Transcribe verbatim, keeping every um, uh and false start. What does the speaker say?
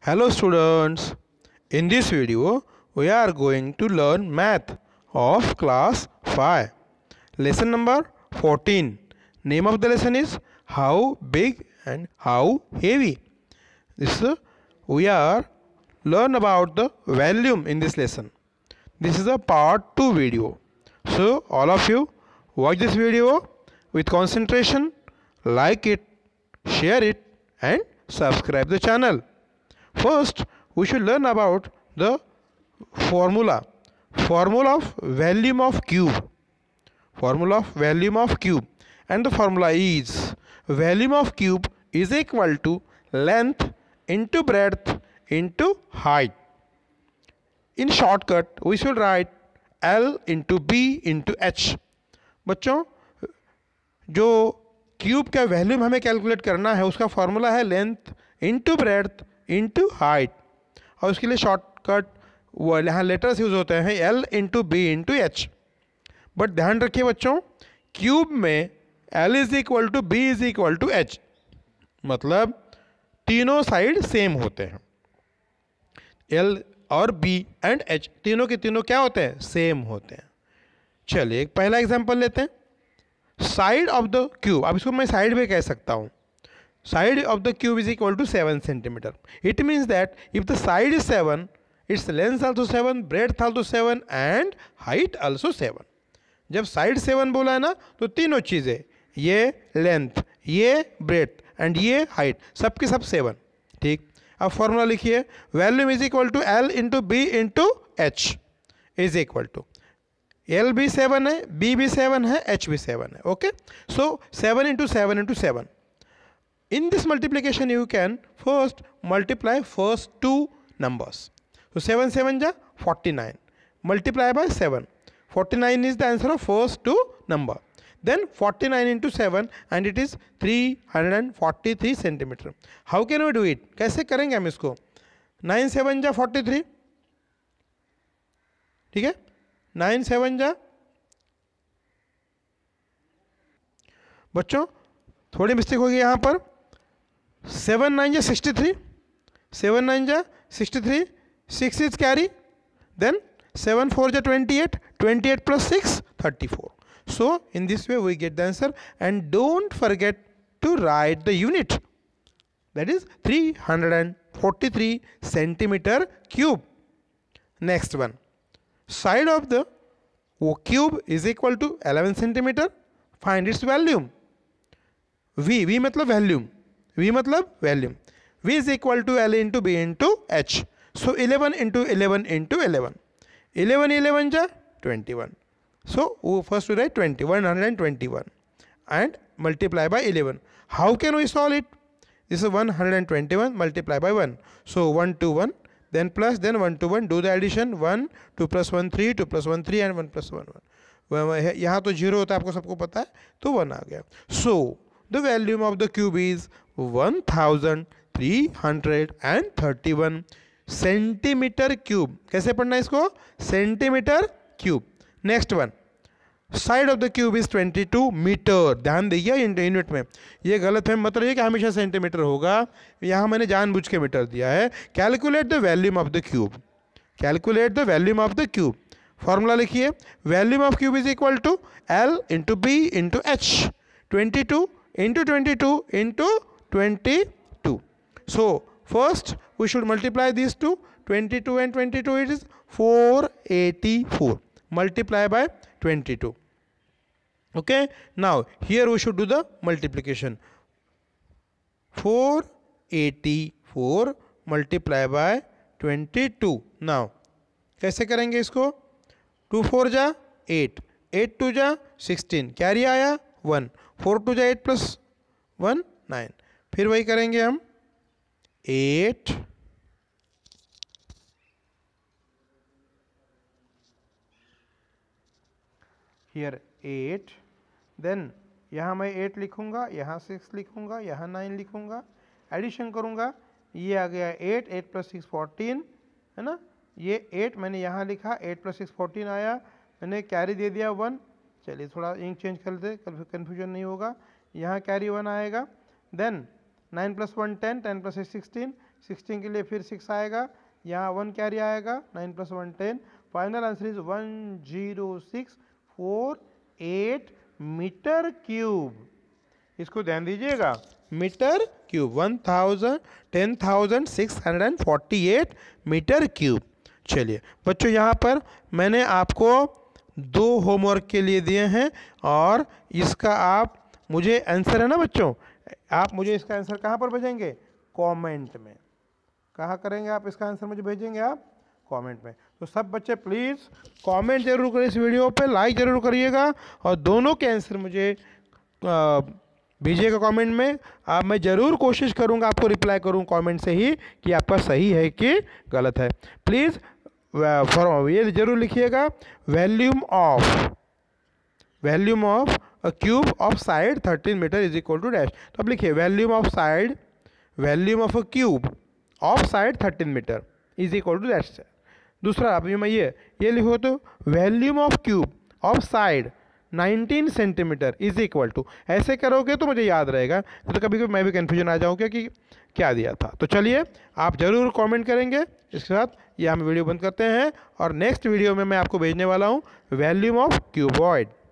Hello students, in this video we are going to learn math of class five. Lesson number fourteen. Name of the lesson is how big and how heavy. This uh, we are learn about the volume in this lesson. This is a part two video. So all of you watch this video with concentration, like it, share it and subscribe the channel. First, we should learn about the formula. Formula of volume of cube. Formula of volume of cube. And the formula is volume of cube is equal to length into breadth into height. In shortcut, we should write L into B into H. बच्चों, जो cube का volume हमें calculate करना है उसका formula है length into breadth into height, और उसके लिए शॉर्टकट वो यहाँ लेटर्स यूज होते हैं L into B into H. But ध्यान रखिए बच्चों, क्यूब में L is equal to B is equal to H, मतलब तीनों साइड सेम होते हैं. एल और बी एंड एच तीनों के तीनों क्या होते हैं, सेम होते हैं. चलिए एक पहला एग्जांपल लेते हैं. साइड ऑफ द क्यूब, अब इसको मैं साइड में कह सकता हूँ. Side of the cube is equal to seven centimeter. It means that if the side is seven, its length also seven, breadth also seven and height also seven. जब side seven बोला है ना तो तीनों चीज़ें, ये length, ये breadth and ये height, सब के सब seven. ठीक, अब फॉर्मूला लिखिए. Volume is equal to L into B into H is equal to L भी सेवन है, बी भी सेवन है, एच भी सेवन है. Okay, so seven into seven into seven. In this multiplication you can first multiply first two numbers. So seven seven ja forty-nine. Multiply by seven. forty-nine is the answer of first two number. Then forty-nine into seven and it is three hundred forty-three centimeter. How can we do it? कैसे करेंगे हम इसको? nine seven ja forty-three. ठीक है, nine seven जा, बच्चों थोड़ी mistake होगी यहाँ पर. सेवन नाइन जा सिक्सटी थ्री, सेवन नाइन जा sixty three, six is carry, then seven four जा twenty eight, twenty eight plus six thirty four. So in this way we get the answer and don't forget to write the unit, that is three hundred forty three centimetre cube. Next one, side of the cube is equal to eleven centimetre. Find its volume. We we मतलब volume, V मतलब volume. V is equal to L into B into H. So eleven into eleven into eleven. eleven eleven ja twenty-one. So first we write twenty, one hundred twenty-one and multiply by eleven. How can we solve it? This is one hundred twenty-one multiply by one. So one to one, then plus, then one to one. Do the addition. one, two plus one, three, two plus one, three and one plus one, one. यहाँ तो zero होता है, आपको सबको पता है, तो one आ गया. So the volume of the cube is one thousand three hundred thirty-one centimetre cube. कैसे पढ़ना है इसको? Centimetre cube. Next one, side of the cube is twenty two metre. ध्यान दीजिए यूनिट में, ये गलत है, मत रहिए कि हमेशा सेंटीमीटर होगा, यहाँ मैंने जानबूझ के मीटर दिया है. Calculate the volume of the cube. Calculate the volume of the cube. Formula लिखिए. Volume of cube is equal to L into B into H. Twenty two into twenty-two into twenty-two. So first we should multiply these two. twenty-two and twenty-two, it is four eighty-four. Multiply by twenty-two. Okay, now here we should do the multiplication. four eighty-four multiply by twenty-two. Now कैसे करेंगे इसको? Two four जा eight, eight two जा sixteen, carry आया one, four two जा eight plus one nine. फिर वही करेंगे हम. एट हियर एट, देन यहाँ मैं एट लिखूंगा, यहाँ सिक्स लिखूंगा, यहाँ नाइन लिखूंगा, एडिशन करूंगा. ये आ गया eight, eight plus six fourteen है ना. ये एट मैंने यहाँ लिखा, एट प्लस सिक्स फोर्टीन आया, मैंने कैरी दे दिया वन. चलिए थोड़ा इंक चेंज कर दे, कन्फ्यूजन नहीं होगा. यहाँ कैरी वन आएगा. Then nine plus one ten, ten plus six sixteen, sixteen के लिए फिर सिक्स आएगा, यहाँ वन कैरी आएगा, nine plus one ten. Final answer is one zero six four eight metre cube. इसको ध्यान दीजिएगा, metre cube, one thousand ten thousand six hundred and forty eight metre cube. चलिए बच्चों, यहाँ पर मैंने आपको दो होमवर्क के लिए दिए हैं और इसका आप मुझे आंसर है ना बच्चों, आप मुझे इसका आंसर कहाँ पर भेजेंगे? कमेंट में। कहाँ करेंगे आप इसका आंसर मुझे भेजेंगे? आप कमेंट में। तो सब बच्चे प्लीज़ कमेंट जरूर करें इस वीडियो पे, लाइक जरूर करिएगा और दोनों के आंसर मुझे भेजिएगा कमेंट में। आप मैं ज़रूर कोशिश करूँगा आपको रिप्लाई करूँ कमेंट से ही कि आपका सही है कि गलत है। प्लीज़ फॉर ये जरूर लिखिएगा, volume of volume of a cube of side thirteen metre is equal to dash. तो अब लिखिए volume of side volume of a cube of side thirteen metre is equal to dash. दूसरा आप मैं ये ये लिखो तो volume of cube of side nineteen centimetre is equal to, ऐसे करोगे तो मुझे याद रहेगा, तो कभी कभी मैं भी कन्फ्यूजन आ जाऊँ कि क्या दिया था। तो चलिए आप ज़रूर कमेंट करेंगे। इसके साथ ये हम वीडियो बंद करते हैं और नेक्स्ट वीडियो में मैं आपको भेजने वाला हूँ वैल्यूम ऑफ क्यूबॉइड।